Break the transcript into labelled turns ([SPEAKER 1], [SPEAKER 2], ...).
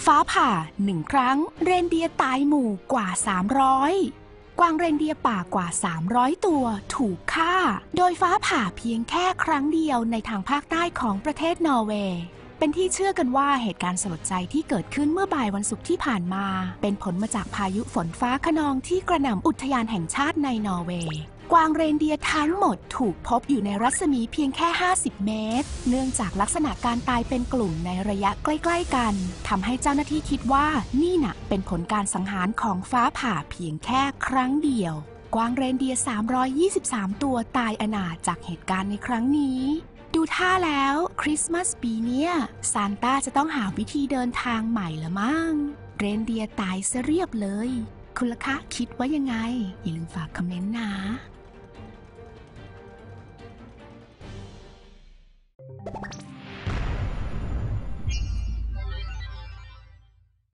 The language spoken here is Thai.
[SPEAKER 1] ฟ้าผ่า1 ครั้งเรนเดียร์ตายหมู่กว่า300กวางเรนเดียร์ป่ากว่า300ตัวถูกฆ่าโดยฟ้าผ่าเพียงแค่ครั้งเดียวในทางภาคใต้ของประเทศนอร์เวย์เป็นที่เชื่อกันว่าเหตุการณ์สลดใจที่เกิดขึ้นเมื่อบ่ายวันศุกร์ที่ผ่านมาเป็นผลมาจากพายุฝนฟ้าคะนองที่กระหน่ำอุทยานแห่งชาติในนอร์เวย์กวางเรนเดียร์ทั้งหมดถูกพบอยู่ในรัศมีเพียงแค่50 เมตรเนื่องจากลักษณะการตายเป็นกลุ่มในระยะใกล้ๆกันทำให้เจ้าหน้าที่คิดว่านี่น่ะเป็นผลการสังหารของฟ้าผ่าเพียงแค่ครั้งเดียวกวางเรนเดียร์323ตัวตายอนาถจากเหตุการณ์ในครั้งนี้ดูท่าแล้วคริสต์มาสปีเนี้ยซานต้าจะต้องหาวิธีเดินทางใหม่ละมั้งเรนเดียร์ตายซะเรียบเลยคุณล่ะคะคิดว่ายังไงอย่าลืมฝากคอมเมนต์นะ